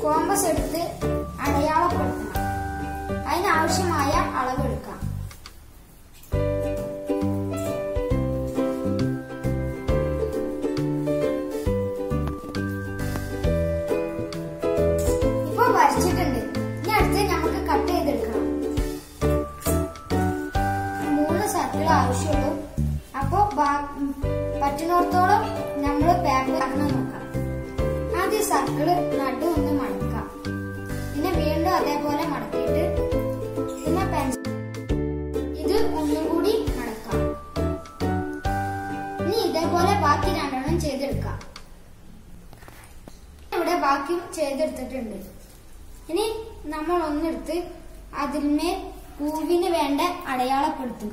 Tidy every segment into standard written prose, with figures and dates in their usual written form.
Compass എടുത്ത് അടയാളപ്പെടുത്തണം. അതിനാവശ്യമായ അളവെടുക്കാം. ഇപ്പൊ വരച്ചിട്ടുണ്ട്. ഇനി അടുത്ത് നമുക്ക് കട്ട് ചെയ്തെടുക്കണം. 3 സർക്കിൾ ആവശ്യമുള്ളൂ. അപ്പൊ പറ്റുന്നിടത്തോളം നമ്മൾ പേപ്പർ ആക്കണം നോക്കാം. ആദ്യം സർക്കിള് നടു ഒന്ന് മടക്കാം. പിന്നെ വീണ്ടും അതേപോലെ മടക്കിയിട്ട് പിന്നെ പെൻസിൽ ഇത് ഒന്നും കൂടി മടക്കാം. ഇനി ഇതേപോലെ ബാക്കി 2 ചെയ്തെടുക്കാം. ഇവിടെ ബാക്കി ചെയ്തെടുത്തിട്ടുണ്ട്. ഇനി നമ്മൾ ഒന്നെടുത്ത് അതിന്മേൽ പൂവിന് വേണ്ട അടയാളപ്പെടുത്തുക.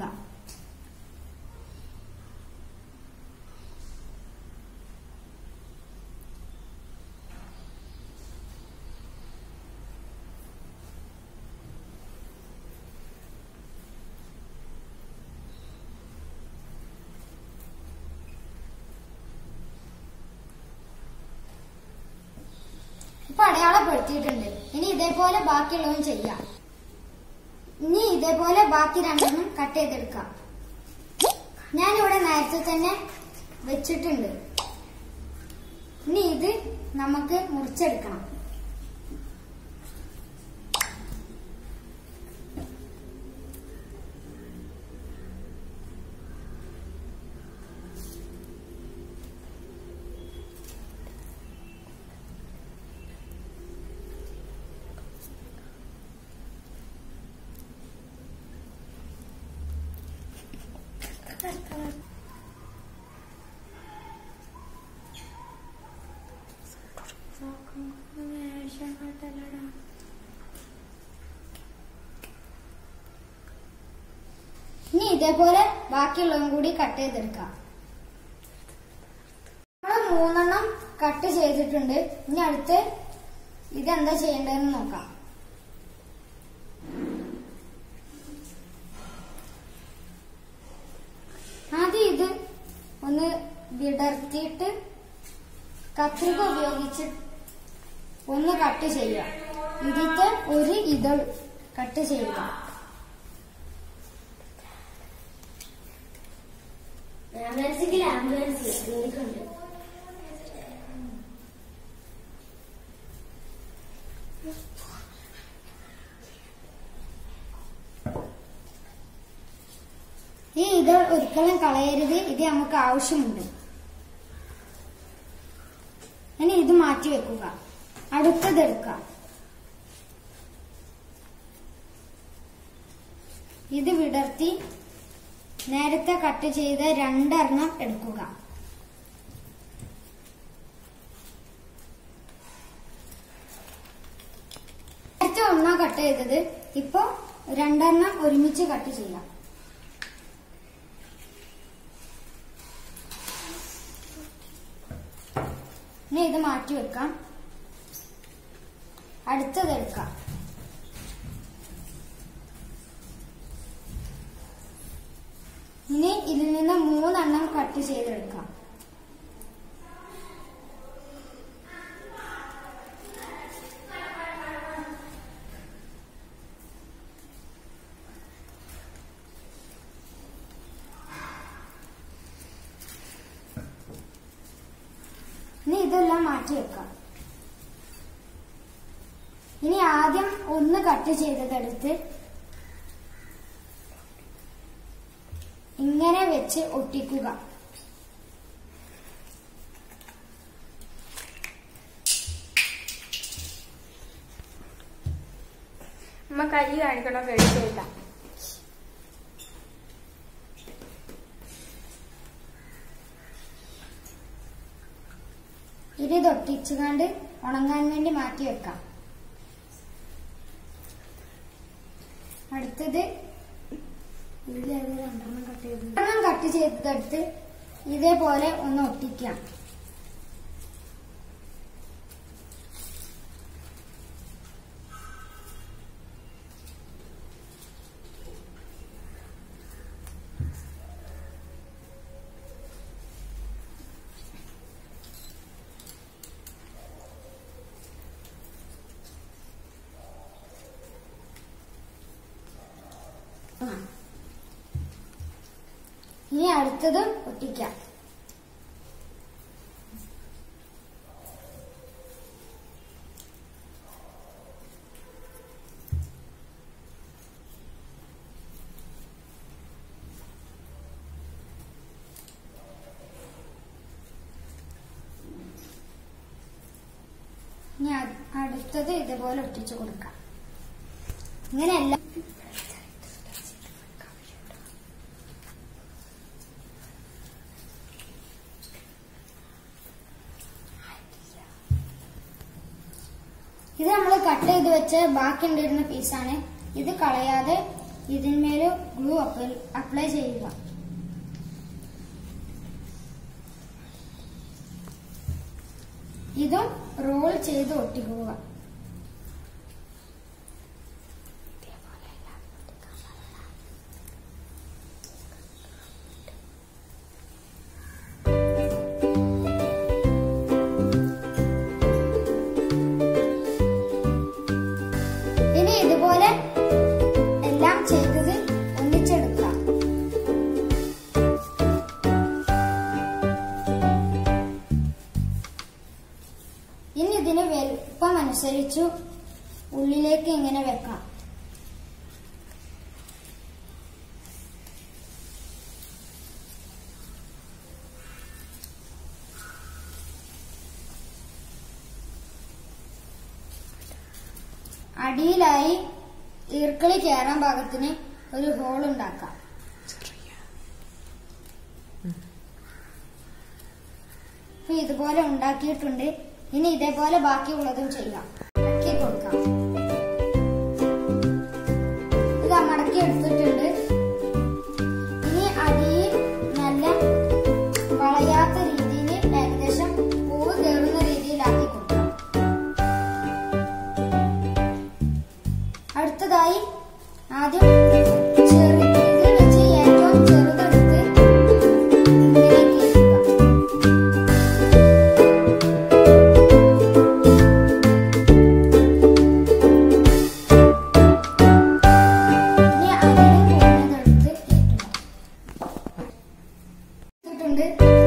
ഇപ്പൊ അടയാളപ്പെടുത്തിയിട്ടുണ്ട്. ഇനി ഇതേപോലെ ബാക്കിയുള്ളതും ചെയ്യാം. ഇനി ഇതേപോലെ ബാക്കി 2 കട്ട് ചെയ്തെടുക്കാം. ഞാനിവിടെ നേരത്തെ തന്നെ വെച്ചിട്ടുണ്ട്. ഇനി ഇത് നമുക്ക് മുറിച്ചെടുക്കണം. ഇനി ഇതേപോലെ ബാക്കിയുള്ളതും കൂടി കട്ട് ചെയ്തെടുക്കാം. നമ്മൾ 3 കട്ട് ചെയ്തിട്ടുണ്ട്. ഇനി അടുത്ത് ഇതെന്താ ചെയ്യേണ്ടതെന്ന് നോക്കാം. ആദ്യം ഇത് ഒന്ന് വിടർത്തിയിട്ട് കത്രിക ഉപയോഗിച്ച് ഒന്ന് കട്ട് ചെയ്യുക. ഇതിത്തെ ഒരു ഇതൾ കട്ട് ചെയ്യുക. ഈ ഇതൾ ഒരിക്കലും കളയരുത്. ഇത് നമുക്ക് ആവശ്യമുണ്ട്. ഇനി ഇത് മാറ്റി വെക്കുക. അടുത്തത് എടുക്കാം. ഇത് വിടർത്തി നേരത്തെ കട്ട് ചെയ്ത 2 എടുക്കുക. നേരത്തെ 1 കട്ട് ചെയ്തത്. ഇപ്പൊ 2 ഒരുമിച്ച് കട്ട് ചെയ്യാം. ഇനി ഇത് മാറ്റി വെക്കാം. അടുത്തത് എടുക്കാം. ഇനി ഇതിൽ നിന്ന് 3 കട്ട് ചെയ്തെടുക്കാം. ഇനി ഇതെല്ലാം മാറ്റി വെക്കാം. ഇനി ആദ്യം 1 കട്ട് ചെയ്തതെടുത്ത് ഇങ്ങനെ വെച്ച് ഒട്ടിക്കുക. അമ്മ കൈ കാണിക്കണോ? കഴിച്ചില്ല. ഇത് തൊട്ടിച്ചുകൊണ്ട് ഉണങ്ങാൻ വേണ്ടി മാറ്റി വെക്കാം. അടുത്തത് 2 കട്ട് ചെയ്തെടുത്ത് ഇതേപോലെ ഒന്ന് ഒട്ടിക്കാം. ഇനി അടുത്തത് ഒട്ടിക്കാം. ഇനി അടുത്തത് ഇതുപോലെ ഒട്ടിച്ചു കൊടുക്കാം. ഇങ്ങനെയല്ല ഇത് നമ്മൾ കട്ട് ചെയ്ത് വെച്ച് ബാക്കി ഉണ്ടായിരുന്ന പീസാണ്. ഇത് കളയാതെ ഇതിന്മേല് ഗ്ലൂ അപ്ലൈ ചെയ്യുക. ഇതും റോൾ ചെയ്ത് ഒട്ടിക്കുക. ഇനി ഇതുപോലെ എല്ലാം ചെയ്തത് ഒന്നിച്ചെടുക്കാം. ഇനി ഇതിന് വലുപ്പം അനുസരിച്ചു ഉള്ളിലേക്ക് ഇങ്ങനെ വെക്കാം. അടിയിലായി ഈർക്കിളി കയറാൻ പാകത്തിന് ഒരു ഹോൾ ഉണ്ടാക്കാം. ഇതുപോലെ ഉണ്ടാക്കിയിട്ടുണ്ട്. ഇനി ഇതേപോലെ ബാക്കിയുള്ളതും ചെയ്യാം. മടക്കി കൊടുക്കാം. ഇത് മടക്കി എടുത്തിട്ടുണ്ട്. ഇനി അടിയിൽ നല്ല വളയാത്ത രീതിയിൽ ഏകദേശം പൂവ് കയറുന്ന രീതിയിലാക്കി കൊടുക്കാം. അടുത്തതായി ആദ്യം ഇതിൽ വെച്ച് ഏറ്റവും ചെറുതെടുത്ത് ഇങ്ങനെ കയറ്റുക. ഇനി അതിന് പോകുന്നതെടുത്ത് കയറ്റുക.